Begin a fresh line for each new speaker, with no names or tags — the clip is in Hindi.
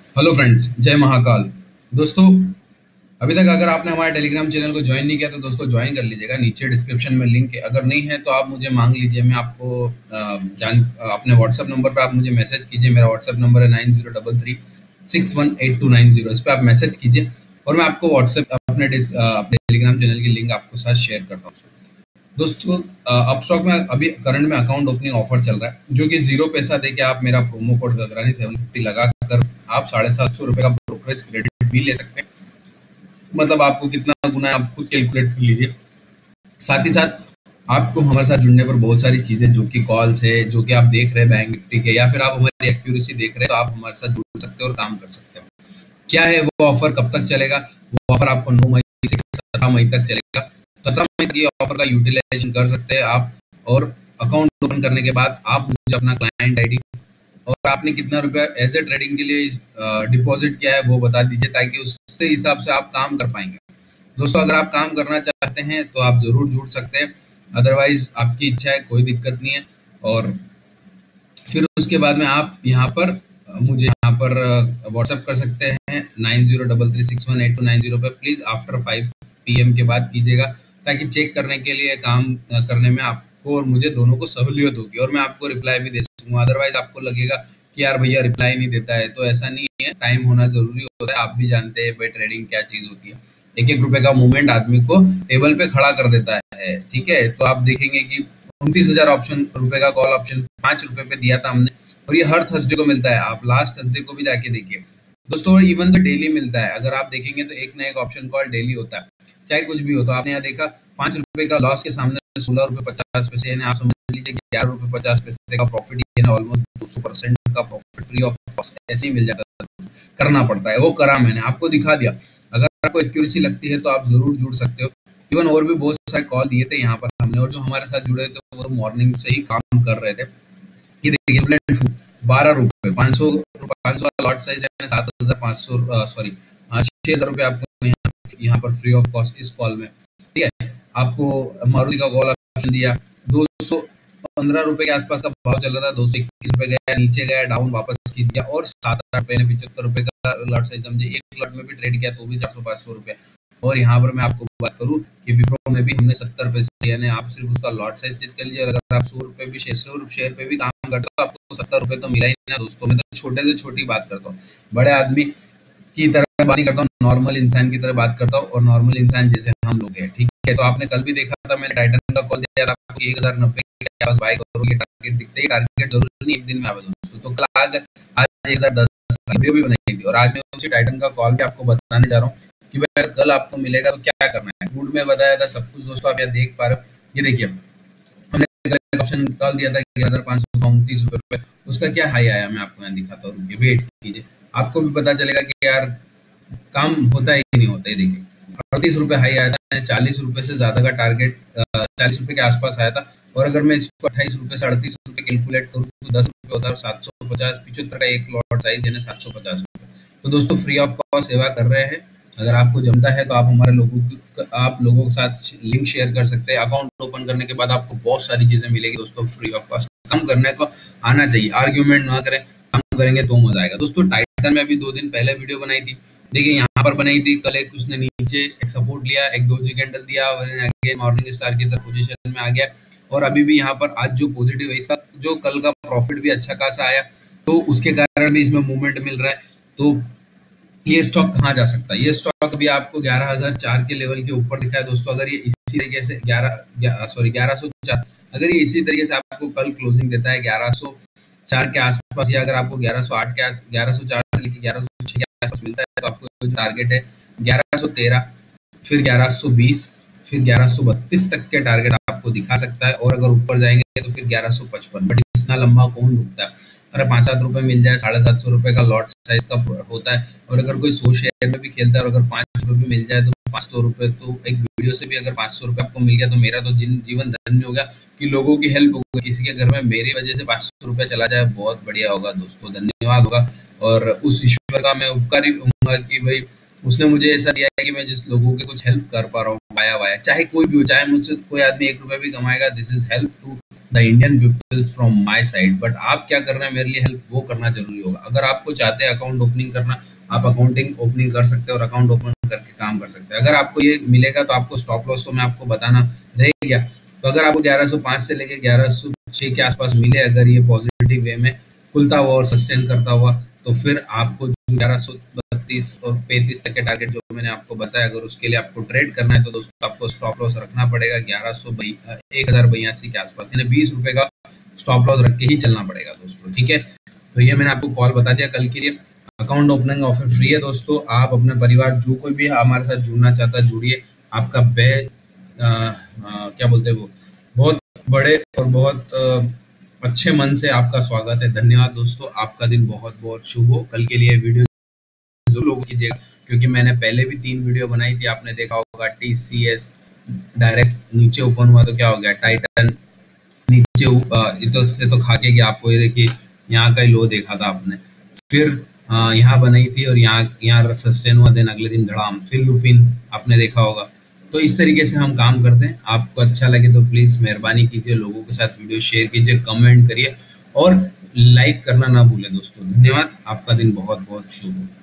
हेलो फ्रेंड्स, जय महाकाल। दोस्तों, अभी तक अगर आपने हमारे टेलीग्राम चैनल को ज्वाइन नहीं किया तो दोस्तों ज्वाइन कर लीजिएगा। नीचे डिस्क्रिप्शन में लिंक है, अगर नहीं है तो आप मुझे मांग लीजिए। मैं आपको अपने व्हाट्सएप नंबर पे आप मुझे मैसेज कीजिए। मेरा व्हाट्सएप नंबर है 9033618290। इस पर आप मैसेज कीजिए और मैं आपको व्हाट्सएप अपने टेलीग्राम चैनल की लिंक आपको साथ शेयर करता हूँ। दोस्तों, अपस्टॉक में अभी करंट में अकाउंट ओपनिंग ऑफर चल रहा है, जो कि 0 पैसा देके आप मेरा प्रोमो कोड गगरानी 750 लगा कर आप 750 रुपए का ब्रोकरेज क्रेडिट भी ले सकते हैं। मतलब आपको कितना गुना है आप खुद कैलकुलेट कर लीजिए। साथ ही साथ आपको हमारे साथ जुड़ने पर बहुत सारी चीजें, जो कि कॉल्स है, जो कि आप देख रहे हैं बैंक निफ्टी के, या फिर आप हमारी एक्यूरेसी देख रहे हैं, तो आप हमारे साथ जुड़ सकते हैं और काम कर सकते हैं। क्या है वो ऑफर, कब तक चलेगा? वो ऑफर आपको 9 मई से 17 मई तक चलेगा। 17 मई तक ये ऑफर का यूटिलाइजेशन कर सकते हैं आप। और अकाउंट ओपन करने के बाद आप मुझे अपना क्लाइंट आईडी और आपने कितना रुपया एज ए ट्रेडिंग के लिए डिपॉजिट किया है वो बता दीजिए, ताकि उससे हिसाब से आप काम कर पाएंगे। दोस्तों, अगर आप काम करना चाहते हैं तो आप जरूर जुड़ सकते हैं, अदरवाइज आपकी इच्छा है, कोई दिक्कत नहीं है। और फिर उसके बाद में आप यहाँ पर मुझे यहाँ पर व्हाट्सएप कर सकते हैं 9033618290 पे। प्लीज़ आफ्टर 5 PM के बाद कीजिएगा, ताकि चेक करने के लिए काम करने में आपको और मुझे दोनों को सहूलियत होगी, और मैं आपको रिप्लाई भी दे सकूँगा। अदरवाइज आपको लगेगा कि यार भैया रिप्लाई नहीं देता है, तो ऐसा नहीं है, टाइम होना ज़रूरी होता है। आप भी जानते हैं भाई ट्रेडिंग क्या चीज़ होती है। एक एक रुपए का मूवमेंट आदमी को टेबल पे खड़ा कर देता है, ठीक है। तो आप देखेंगे कि 29,000 ऑप्शन रुपए का कॉल ऑप्शन 5 रुपए पे दिया था हमने, और ये हर थर्सडे को मिलता है। आप लास्ट थर्सडे को भी जाके देखिए दोस्तों, इवन तो डेली मिलता है। अगर आप देखेंगे तो एक ना एक ऑप्शन कॉल डेली होता है, चाहे कुछ भी हो। तो आपने यहाँ देखा 5 रुपए का लॉस के सामने 16 रुपए 50 पैसे, यानी आप समझ लीजिए 11 रुपए 50 पैसे का प्रॉफिट, यानी ऑलमोस्ट 200% का प्रॉफिट फ्री ऑफ कॉस्ट ऐसे ही मिल जाता है। करना पड़ता है, वो करा मैंने, आपको दिखा दिया। अगर आपको एक्यूरेसी लगती है तो आप जरूर जुड़ सकते हो। इवन और भी बहुत सारे कॉल दिए थे यहाँ पर हमने, और जो हमारे साथ जुड़े थे वो मॉर्निंग से ही काम कर रहे थे। ये देखिए 12 रुपए 500 का लॉट साइज है, 7,500 सॉरी 6,000 रुपए आपको यहाँ पर फ्री ऑफ कॉस्ट इस कॉल में, ठीक है। आपको मारुति का कॉल ऑप्शन दिया, 215 रुपए के आसपास का भाव चल रहा था, 221 रुपए गया, नीचे गया, डाउन वापस की दिया, और 7-8 रुपए ने 75 रुपए का लॉट साइज समझे एक लॉट में भी ट्रेड किया तो भी 400-500 रुपए। और यहाँ पर मैं आपको बात करूँ कि विप्रो में भी हमने 70 पैसे, यानी आप सिर्फ उसका लॉट साइज चेक कर लीजिए। अगर आप 100 रुपए भी 600 शेयर पे भी काम करते हो तो आपको 70 रुपए तो मिला ही ना दोस्तों। मैं तो छोटे से छोटी बात करता हूँ, बड़े आदमी की तरह बात नहीं करता हूँ, नॉर्मल इंसान की तरह बात करता हूँ, और नॉर्मल इंसान जैसे हम लोग हैं, ठीक है। तो आपने कल भी देखा था, मैंने टाइटन का कॉल दिया था आपको 1090 के आसपास बाय करो, ये टारगेट दिखते ही, टारगेट जरूरी नहीं एक दिन में आवे दोस्तों। तो कल आज 1010 वीडियो भी बनाई थी, और आज मैं उसी टाइटन का कॉल भी आपको बताने जा रहा हूँ कि भाई कल आपको मिलेगा तो क्या करना है। गुड में बताया था सब कुछ दोस्तों, आप यहाँ देख पा रहे हो। ये देखिए हमने ऑप्शन कॉल दिया था 11,529 रुपए पे, उसका क्या हाई आया मैं आपको यहाँ दिखाता हूँ, रुकिए वेट कीजिए, आपको भी पता चलेगा कि यार काम होता है कि नहीं होता है। देखिए 38 रुपए हाई आया था, 40 रुपए से ज्यादा का टारगेट 40 रुपए के आसपास आया था। और अगर मैं इसको 28 रुपए से 38 रुपए कैलकुलेट करूँ तो 10 रुपए होता है, 750 75 का एक लॉट साइज है 750 रुपए। तो दोस्तों फ्री ऑफ कॉस्ट सेवा कर रहे हैं। अगर आपको जमता है तो आप हमारे आप लोगों के साथ लिंक शेयर कर सकते हैं। अकाउंट ओपन करने के बाद आपको बहुत सारी चीजें मिलेगी दोस्तों फ्री ऑफ कॉस्ट। काम करने को आना चाहिए, आर्ग्यूमेंट ना करें, काम करेंगे तो मजा आएगा। दोस्तों टाइटन में अभी 2 दिन पहले वीडियो बनाई थी, देखिए यहाँ पर बनाई थी। कल एक उसने नीचे एक सपोर्ट लिया, एक डोजी कैंडल दिया, अगेन मॉर्निंग स्टार की तरफ पोजीशन में आ गया, और अभी भी यहाँ पर आज जो पॉजिटिव है, इसका जो कल का प्रॉफिट भी अच्छा खासा आया, तो उसके कारण भी इसमें मूवमेंट मिल रहा है। तो ये स्टॉक कहाँ जा सकता है? ये स्टॉक अभी आपको 11,004 के लेवल के ऊपर दिखा है दोस्तों। अगर ये इसी तरीके से 1104, अगर ये इसी तरीके से आपको कल क्लोजिंग देता है 1104 के आसपास, या अगर आपको 1108 के 1104 से लेकर 1106 के आसपास मिलता है, तो आपको जो टारगेट है 1113, फिर 1120, फिर 1132 तक के टारगेट आपको दिखा सकता है। और अगर ऊपर जाएंगे तो फिर 1155। बट इतना लंबा कौन रुकता है? अगर 5-7 रुपए मिल जाए, 750 रुपए का लॉट साइज का होता है, और अगर कोई 100 शेयर में भी खेलता है, और अगर 5 रुपए भी मिल जाए तो 500 रुपए, तो एक वीडियो से भी अगर 500 रुपए आपको मिल गया तो मेरा तो जीवन धन्य हो गया, कि लोगों की हेल्प हो गई। किसी के घर में मेरी वजह से 500 रुपए चला जाए, बहुत बढ़िया होगा दोस्तों, धन्यवाद होगा। और उस ईश्वर का मैं उपकारी हूँ कि भाई उसने मुझे ऐसा दिया है कि मैं जिस लोगों की कुछ हेल्प कर पा रहा हूँ। आया हुआ है, चाहे कोई भी हो, चाहे मुझसे कोई आदमी 1 रुपया भी कमाएगा, this is help to the Indian people from my side. But आप क्या कर रहे हैं मेरे लिए हेल्प, वो करना जरूरी होगा। अगर आपको चाहते हैं अकाउंट ओपनिंग करना, आप अकाउंटिंग ओपनिंग कर सकते हैं और अकाउंट ओपन करके काम कर सकते हैं। अगर आपको ये मिलेगा तो आपको स्टॉप लॉस तो मैं आपको बताना रह गया। तो अगर आपको 1105 से लेके 1106 के आसपास मिले, अगर ये पॉजिटिव वे में खुलता हुआ और सस्टेन करता हुआ, तो फिर आपको 1132 और 35 तक के टारगेट जो मैंने आपको बताया, अगर उसके लिए आपको ट्रेड करना है तो दोस्तों आपको स्टॉप लॉस रखना पड़ेगा 1082 के आसपास, यानी 20 रुपए का स्टॉप लॉस रख के ही चलना पड़ेगा दोस्तों, ठीक है। तो ये मैंने आपको कॉल बता दिया कल के लिए। अकाउंट ओपनिंग ऑफर फ्री है दोस्तों, आप अपने परिवार जो कोई भी हमारे साथ जुड़ना चाहता है जुड़िए। आपका क्या बोलते हैं वो, बहुत बड़े और बहुत अच्छे मन से आपका स्वागत है। धन्यवाद दोस्तों, आपका दिन बहुत बहुत शुभ हो। कल के लिए वीडियो जरूर लोग कीजिएगा, क्योंकि मैंने पहले भी 3 वीडियो बनाई थी, आपने देखा होगा। TCS डायरेक्ट नीचे ओपन हुआ तो क्या हो गया, टाइटन नीचे इधर से तो खा के गया, आपको ये देखिए यहाँ का ही लो देखा था आपने, फिर यहाँ बनाई थी और यहाँ सस्टेन हुआ, देन अगले दिन धड़ाम फिर लुपिन, आपने देखा होगा। तो इस तरीके से हम काम करते हैं। आपको अच्छा लगे तो प्लीज मेहरबानी कीजिए, लोगों के साथ वीडियो शेयर कीजिए, कमेंट करिए और लाइक करना ना भूलें दोस्तों। धन्यवाद, आपका दिन बहुत बहुत शुभ हो।